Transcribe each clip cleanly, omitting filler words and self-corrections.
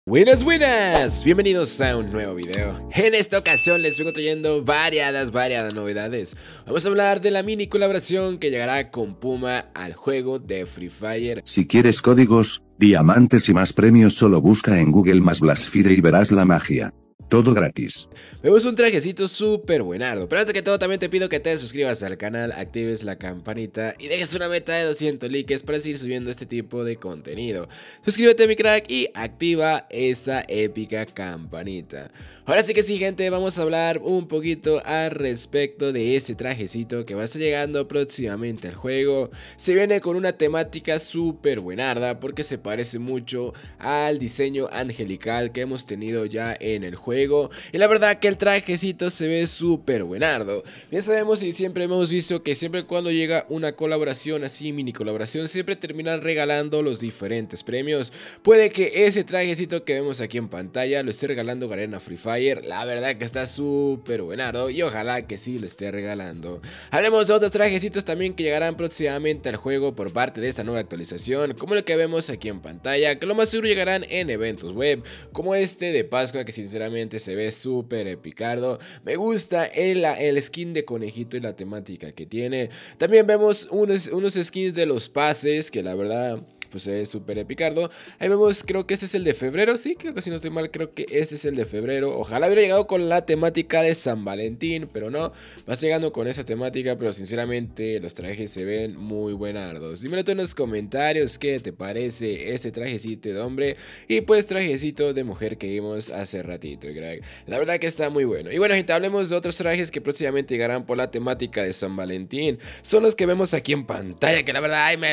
Buenas, buenas, bienvenidos a un nuevo video. En esta ocasión les vengo trayendo variadas novedades. Vamos a hablar de la mini colaboración que llegará con Puma al juego de Free Fire. Si quieres códigos, diamantes y más premios, solo busca en Google más Blasfire y verás la magia. Todo gratis. Vemos un trajecito súper buenardo. Pero antes que todo también te pido que te suscribas al canal, actives la campanita y dejes una meta de 200 likes para seguir subiendo este tipo de contenido. Suscríbete mi crack y activa esa épica campanita. Ahora sí que sí, gente, vamos a hablar un poquito al respecto de ese trajecito que va a estar llegando próximamente al juego. Se viene con una temática súper buenarda porque se parece mucho al diseño angelical que hemos tenido ya en el juego. Y la verdad que el trajecito se ve súper buenardo. Ya sabemos y siempre hemos visto que siempre cuando llega una colaboración así, mini colaboración, siempre terminan regalando los diferentes premios. Puede que ese trajecito que vemos aquí en pantalla lo esté regalando Garena Free Fire. La verdad que está súper buenardo y ojalá que sí lo esté regalando. Hablemos de otros trajecitos también que llegarán próximamente al juego por parte de esta nueva actualización, como el que vemos aquí en pantalla, que lo más seguro llegarán en eventos web, como este de Pascua, que sinceramente se ve súper epicardo. Me gusta el skin de conejito y la temática que tiene. También vemos unos skins de los pases que la verdad pues se ve súper epicardo. Ahí vemos, creo que este es el de febrero. Sí, creo que si no estoy mal, creo que este es el de febrero. Ojalá hubiera llegado con la temática de San Valentín, pero no. Vas llegando con esa temática, pero sinceramente los trajes se ven muy buenardos. Dímelo tú en los comentarios qué te parece este trajecito de hombre y pues trajecito de mujer que vimos hace ratito, Greg. La verdad que está muy bueno. Y bueno, gente, hablemos de otros trajes que próximamente llegarán por la temática de San Valentín. Son los que vemos aquí en pantalla, que la verdad, ay,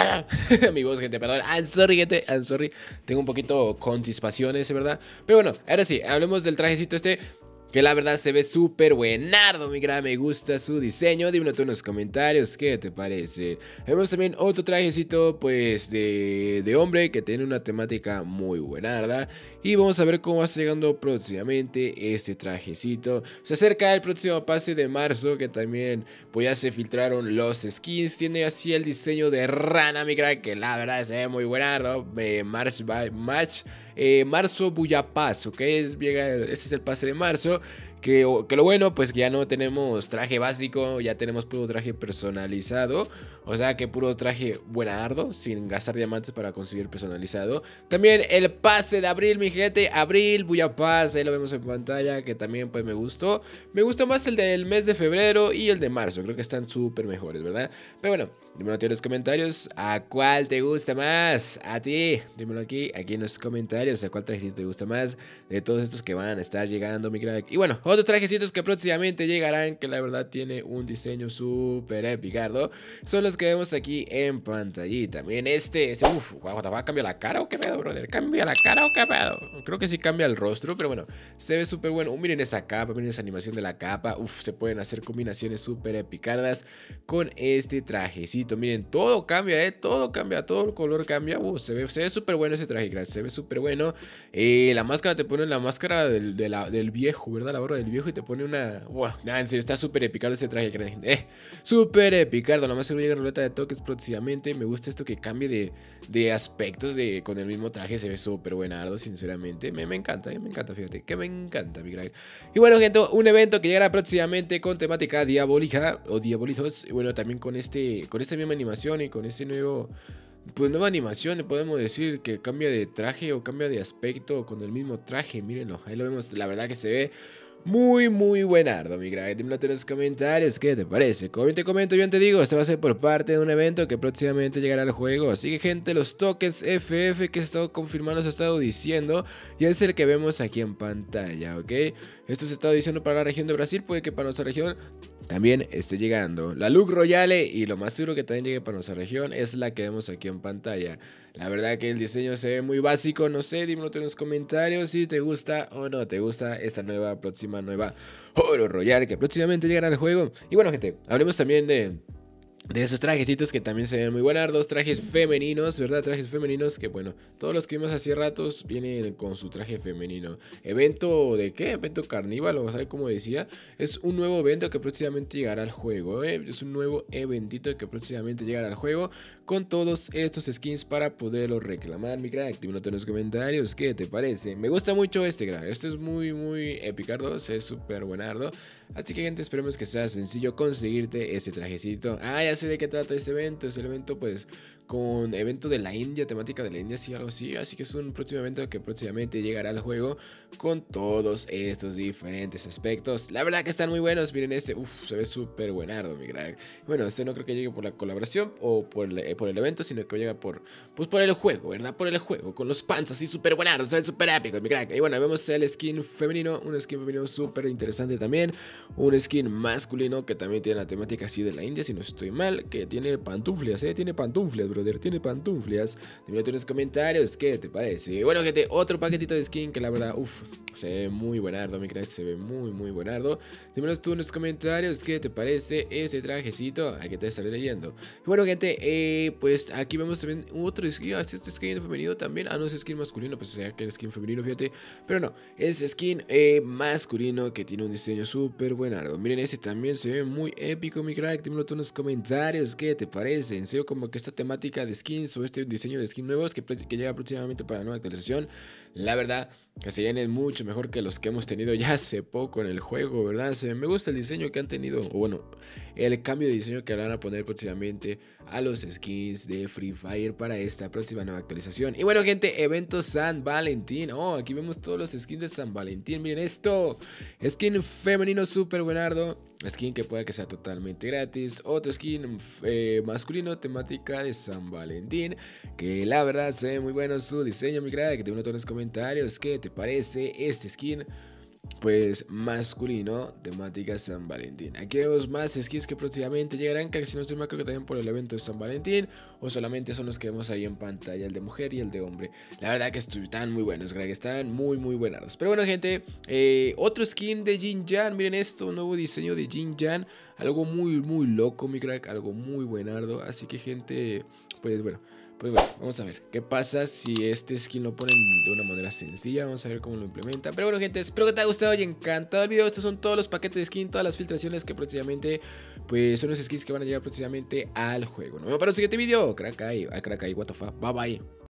mi voz, gente, perdón, I'm sorry, gente, I'm sorry. Tengo un poquito contispaciones, ¿verdad? Pero bueno, ahora sí, hablemos del trajecito este, que la verdad se ve súper buenardo, mi gran, me gusta su diseño. Dímelo tú en los comentarios qué te parece. Vemos también otro trajecito pues de hombre que tiene una temática muy buenarda. Y vamos a ver cómo va a estar llegando próximamente este trajecito. Se acerca el próximo pase de marzo, que también pues ya se filtraron los skins. Tiene así el diseño de rana, mi gran, que la verdad se ve muy buenardo. Marzo Buyapaz, ok, este es el pase de marzo. Que lo bueno, pues que ya no tenemos traje básico, ya tenemos puro traje personalizado. O sea que puro traje buenardo, sin gastar diamantes para conseguir personalizado. También el pase de abril, mi gente, abril, Buyapaz, ahí lo vemos en pantalla, que también pues me gustó. Me gustó más el del mes de febrero y el de marzo, creo que están súper mejores, ¿verdad? Pero bueno, dímelo aquí en los comentarios, ¿a cuál te gusta más? A ti, dímelo aquí en los comentarios, ¿a cuál trajecito te gusta más? De todos estos que van a estar llegando, mi crack. Y bueno, otros trajecitos que próximamente llegarán, que la verdad tiene un diseño súper epicardo, son los que vemos aquí en pantallita. Miren uff, ¿va a cambiar la cara o qué pedo, brother? ¿Cambia la cara o qué pedo? Creo que sí cambia el rostro, pero bueno, se ve súper bueno. Miren esa capa, miren esa animación de la capa. Uff, se pueden hacer combinaciones súper epicardas con este trajecito. Miren, todo cambia, todo cambia, todo el color cambia. Se ve súper bueno ese traje, gracias, se ve súper bueno. La máscara, te ponen la máscara del viejo, ¿verdad? La barba del viejo y te pone una... Wow, en serio, está súper epicardo ese traje, súper epicardo. Nada más se llega ruleta de toques próximamente. Me gusta esto que cambie de aspectos con el mismo traje. Se ve súper buenardo, sinceramente. Me encanta, fíjate, que me encanta, mi crack. Y bueno, gente, un evento que llegará próximamente con temática diabólica o diabolitos. Y bueno, también con esta misma animación y con este nuevo... Pues nueva animación, le podemos decir que cambia de traje o cambia de aspecto con el mismo traje. Mírenlo, ahí lo vemos, la verdad que se ve muy buenardo, mi crack. Dímelo en los comentarios qué te parece. Como bien te comento, bien te digo, este va a ser por parte de un evento que próximamente llegará al juego. Así que, gente, los tokens FF que he estado confirmando, se ha estado diciendo, y es el que vemos aquí en pantalla, ¿ok? Esto se ha estado diciendo para la región de Brasil, puede que para nuestra región también esté llegando. La Look Royale, y lo más seguro que también llegue para nuestra región, es la que vemos aquí en pantalla. La verdad que el diseño se ve muy básico, no sé, dímelo en los comentarios si te gusta o no te gusta esta próxima nueva Oro Royale que próximamente llegará al juego. Y bueno, gente, hablemos también de de esos trajecitos que también se ven muy buenardos, trajes femeninos, ¿verdad? Trajes femeninos que, bueno, todos los que vimos hace ratos vienen con su traje femenino. ¿Evento de qué? ¿Evento carníval? O sea, como decía, es un nuevo evento que próximamente llegará al juego, ¿eh? Es un nuevo eventito que próximamente llegará al juego con todos estos skins para poderlos reclamar, mi crack. Dime en los comentarios qué te parece. Me gusta mucho este, crack. Esto es muy epicardo, es súper buenardo. Así que, gente, esperemos que sea sencillo conseguirte ese trajecito. Ah, ya sé de qué trata este evento. Es el evento, pues, con evento de la India, temática de la India, sí, algo así. Así que es un próximo evento que próximamente llegará al juego con todos estos diferentes aspectos. La verdad que están muy buenos. Miren este, se ve súper buenardo, mi crack. Bueno, este no creo que llegue por la colaboración o por el evento, sino que llega por, pues, por el juego, ¿verdad? Por el juego, con los pants así súper buenardos, se ve súper épico, mi crack. Y bueno, vemos el skin femenino, un skin femenino súper interesante también. Un skin masculino que también tiene la temática así de la India, si no estoy mal, que tiene pantuflias, tiene pantuflias, brother, tiene pantuflias. Dime en los comentarios qué te parece. Bueno, gente, otro paquetito de skin que la verdad, se ve muy buenardo, mi crack, se ve muy buenardo. Dímelo tú en los comentarios qué te parece ese trajecito, aquí te estaré leyendo. Y bueno, gente, pues aquí vemos también otro skin, este skin femenino también, no es skin masculino, pues sea que el skin femenino, fíjate, pero no, es skin masculino que tiene un diseño súper buenardo. Miren, ese también se ve muy épico, mi crack. Dímelo tú en los comentarios qué te parece. En serio, como que esta temática de skins o este diseño de skins nuevos que llega próximamente para la nueva actualización, la verdad que se vienen mucho mejor que los que hemos tenido ya hace poco en el juego, ¿verdad? Me gusta el diseño que han tenido, o bueno, el cambio de diseño que van a poner próximamente a los skins de Free Fire para esta próxima nueva actualización. Y bueno, gente, evento San Valentín. Aquí vemos todos los skins de San Valentín. Miren esto, skin femenino súper buenardo, skin que puede que sea totalmente gratis. Otro skin masculino, temática de San Valentín, que la verdad se ve muy bueno su diseño, mi crack. Te uno en los comentarios qué te parece este skin, pues, masculino, temática San Valentín. Aquí vemos más skins que próximamente llegarán, que si no estoy mal creo que también por el evento de San Valentín, o solamente son los que vemos ahí en pantalla, el de mujer y el de hombre. La verdad que están muy buenos, crack, están muy buenos. Pero bueno, gente, otro skin de Jin Yan, miren esto, un nuevo diseño de Jin Yan, algo muy loco, mi crack, algo muy buenardo. Así que, gente, pues bueno, vamos a ver qué pasa si este skin lo ponen de una manera sencilla. Vamos a ver cómo lo implementan. Pero bueno, gente, espero que te haya gustado y encantado el video. Estos son todos los paquetes de skin, todas las filtraciones que próximamente, pues, son los skins que van a llegar próximamente al juego. Nos vemos para el siguiente video. Crack ahí, what the fuck, bye bye.